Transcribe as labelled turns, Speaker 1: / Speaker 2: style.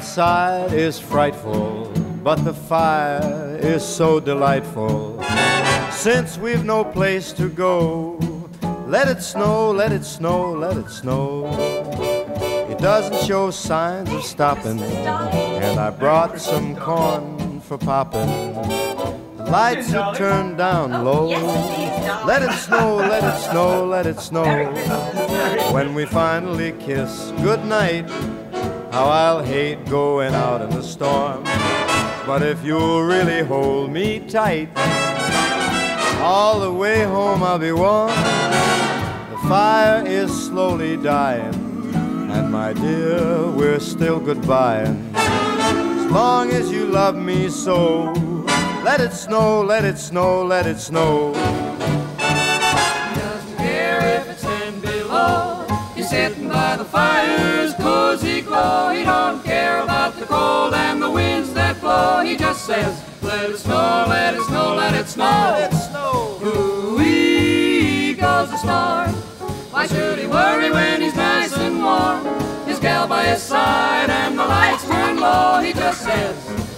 Speaker 1: outside is frightful, but the fire is so delightful. Since we've no place to go, let it snow, let it snow, let it snow. It doesn't show signs of stopping, and I brought some corn for popping. The lights are turned down low. Let it snow, let it snow, let it snow. When we finally kiss goodnight, how I'll hate going out in the storm. But if you'll really hold me tight, all the way home I'll be warm. The fire is slowly dying, and my dear, we're still goodbying. As long as you love me so, let it snow, let it snow, let it snow.
Speaker 2: He doesn't care if it's 10 below. He's sitting by the fire's cozy glow. He don't care about the cold and the winds that blow. He just says, let it snow, let it snow, let it snow.
Speaker 1: Let it snow.
Speaker 2: Ooh-wee goes the storm. Why should he worry when he's nice and warm? His gal by his side and the lights turn low. He just says,